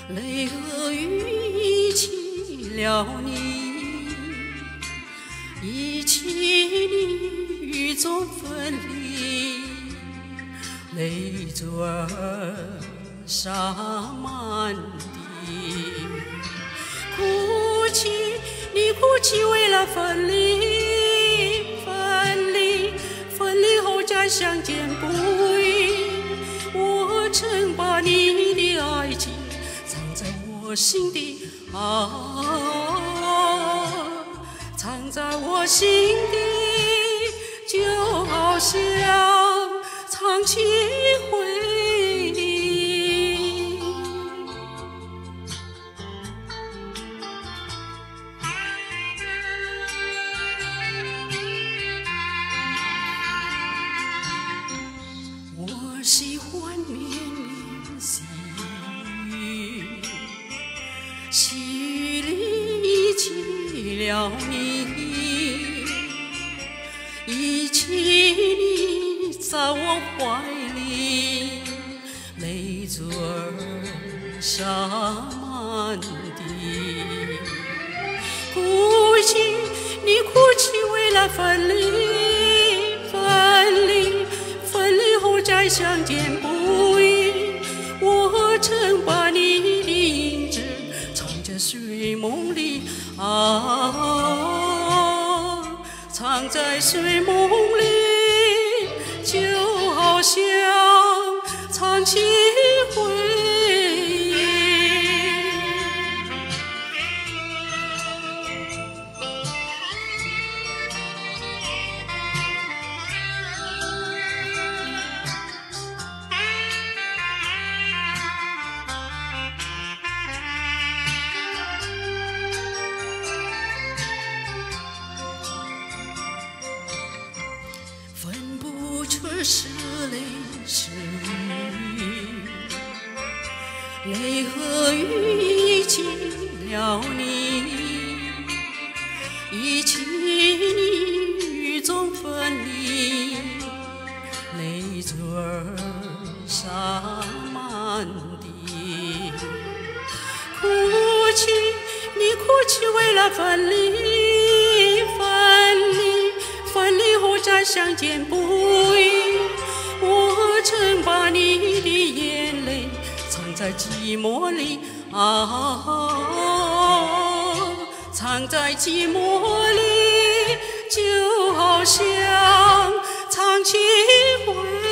泪和雨遗弃了你，遗弃你雨中分离，泪珠儿洒满地。哭泣，你哭泣为了分离，分离后再相见不易。我曾把你的爱情藏在我心底，藏在我心底，就好像藏起回忆。我喜欢绵绵细雨，细雨里遗弃了你，遗弃你在我怀里，泪珠儿洒满地。哭泣，你哭泣为了分离，分离后再相见不易。我曾把你的影子藏在睡梦里，藏在睡梦里，就好像藏起回忆。分不出是泪是雨，泪和雨遗弃了你，遗弃你雨中分离，泪珠儿洒满地。哭泣，你哭泣为了分离，分离后再相见不易。我曾把你的眼泪藏在寂寞里，藏在寂寞里，就好像藏起回忆。